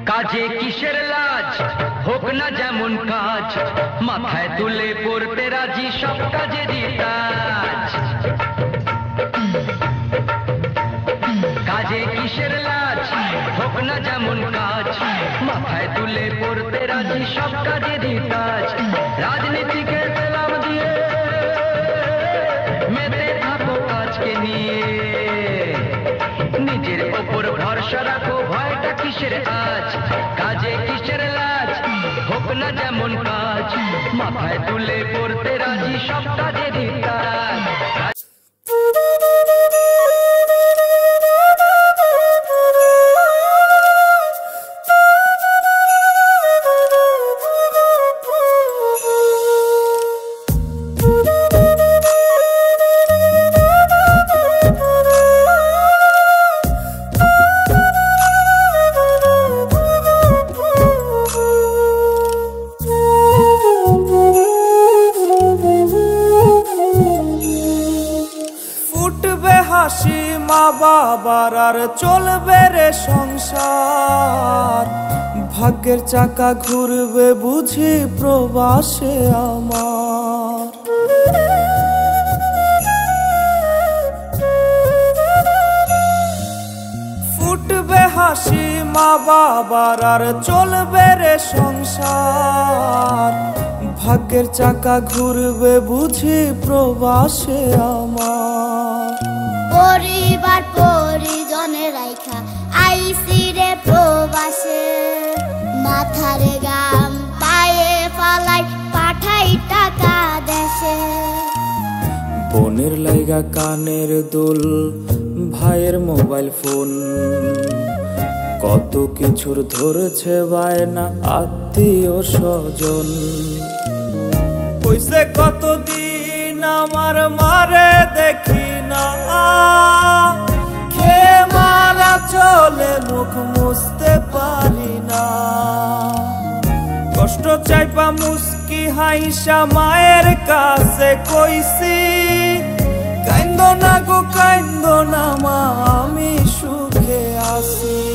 কাজে কিসের লাজ, হোক না যেমন কাজ, মাথায় তুলে পড়তে রাজি সব কাজেরই কাজ। কাজে কিসের লাজ, হোক না যেমন কাজ, মাথায় তুলে পড়তে রাজি সব কাজেরই কাজ। রাজনীতিকে সালাম দিয়ে মেতে থাকো কাজকে নিয়ে, নিজের ওপর ভরসা রাখো, ভয়টা কিসের আজ। কাজে কিসের লাজ, হোক না যেমন কাজ, মাথায় তুলে পড়তে রাজি সব কাজেরই কাজ। হাসি মা বাবার আর চলবে রে সংসার, ভাগ্যের চাকা ঘুরবে বুঝি প্রবাসে আমার। ফুটবে হাসি মা বাবার আর চলবে রে সংসার, ভাগ্যের চাকা ঘুরবে বুঝি প্রবাসে আমার। পরিবার পরিজনের রাইখা আইসি রে প্রবাসে, মাথার গাম পায়ে ফালাই পাঠাই টাকা দেশে। বোনের লাইগা কানের দুল, ভাইয়ের মোবাইল ফোন, কত কিছুর ধরেছে বায়না আত্মীয় স্বজন। কইছে কতদিন আমার মারে দেখি না, খেয়ে মারা চলে মুখ মুছতে পারি না। কষ্ট চাইপা মুস্কি হাইসা মায়ের কাছে কইছি, কাইন্দো না গো কাইন্দো না মা, আমি সুখে আছি।